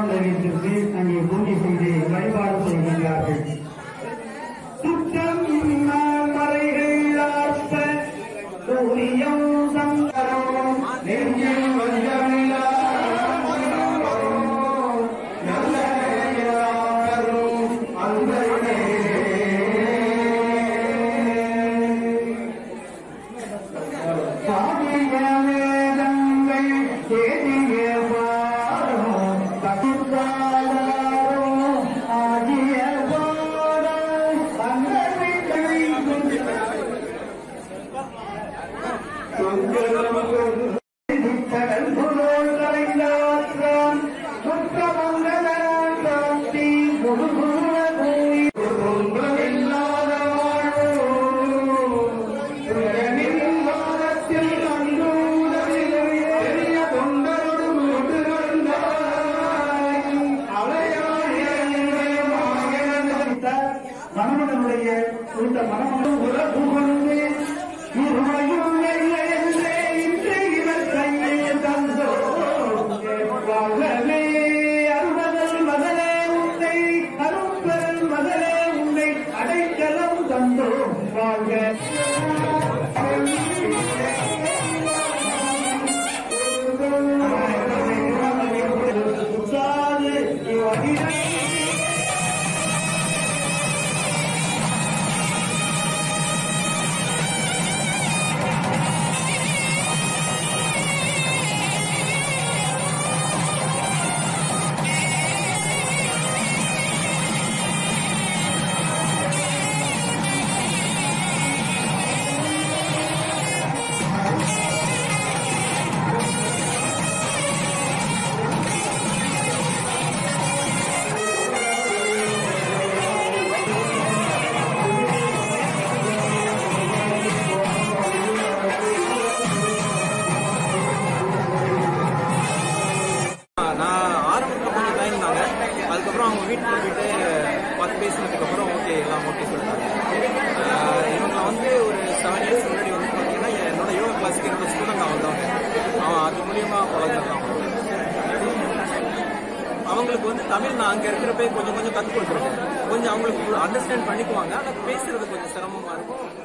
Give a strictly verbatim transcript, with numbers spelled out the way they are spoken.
பகவான் தெய்வத்திற்கு அங்கே பூஜை செய்து வழிபாடு செய்கின்றார்கள். சுத்தம் மறைகள் ஆர்ப்ப சூரியம் சங்கரம் நெஞ்சில் வஞ்சமில்லா மனமனுடைய இந்த மனமனும் உறவு கொண்டு இருமையும் என்று இன்று இவர் கையில் தந்தோ வாழ்வே அருமதல் மதலே உன்னை அரும்பல் மதலே உன்னை அடைக்கலம் தந்தோ வாழ்க. அதுக்கப்புறம் அவங்க வீட்டுக்கு போயிட்டு பார்த்து பேசினதுக்கப்புறம் ஓகே எல்லாம் ஓகே சொல்லிட்டாங்க. இவங்க வந்து ஒரு செவன் இயர்ஸ் முன்னாடி வந்து பார்த்தீங்கன்னா என்னோட யோகா கிளாஸுக்கு என்னோட ஸ்டூடெண்ட் வந்தவங்க. அவன் அது மூலியமா பழகுறான். அவங்களுக்கு வந்து தமிழ் நான் அங்கே இருக்கிறப்ப கொஞ்சம் கொஞ்சம் கற்றுக் கொடுத்துருக்கேன். கொஞ்சம் அவங்களுக்கு அண்டர்ஸ்டாண்ட் பண்ணிக்குவாங்க. ஆனால் பேசுறது கொஞ்சம் சிரமமா இருக்கும்.